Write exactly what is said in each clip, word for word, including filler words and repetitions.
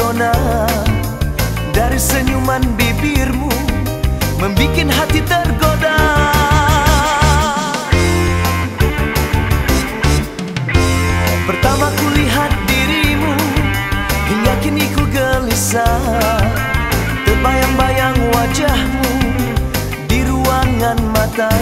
terpesona dari senyuman bibirmu, membikin hati tergoda. Pertama ku lihat dirimu, hingga kini ku gelisah. Terbayang-bayang wajahmu di ruangan mata.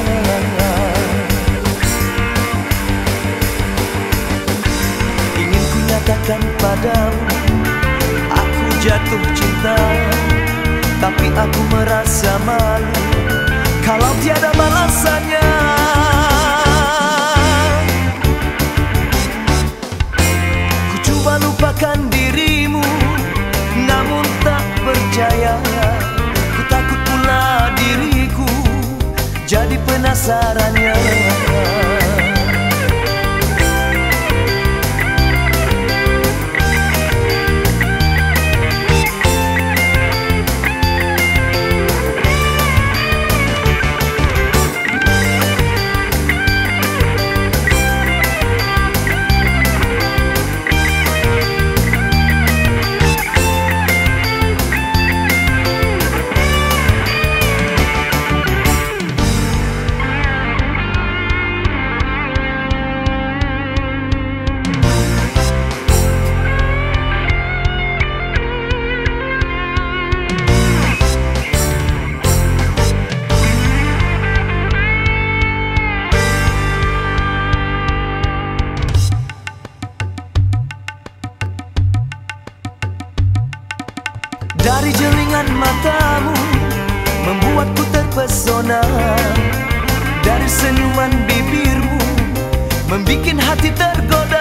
Ingin ku nyatakan padamu, aku jatuh cinta, tapi aku merasa malu kalau tiada balasannya. Ku coba lupakan dirimu, namun tak percaya. Ku takut pula diriku jadi penasarannya. Dari jelingan matamu membuatku terpesona, dari senyuman bibirmu membikin hati tergoda.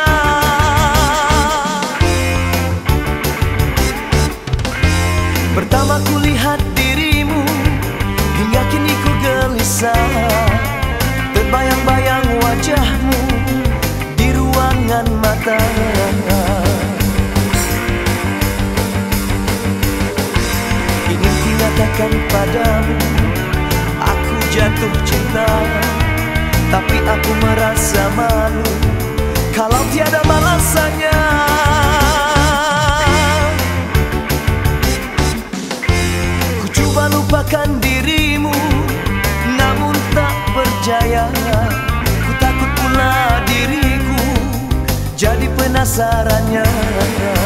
Pertama ku lihat dirimu, hingga kini ku gelisah. Terbayang-bayang wajahmu di ruangan mata. Katakan padamu, aku jatuh cinta, tapi aku merasa malu kalau tiada balasannya. Ku coba lupakan dirimu, namun tak percaya. Ku takut pula diriku jadi penasarannya.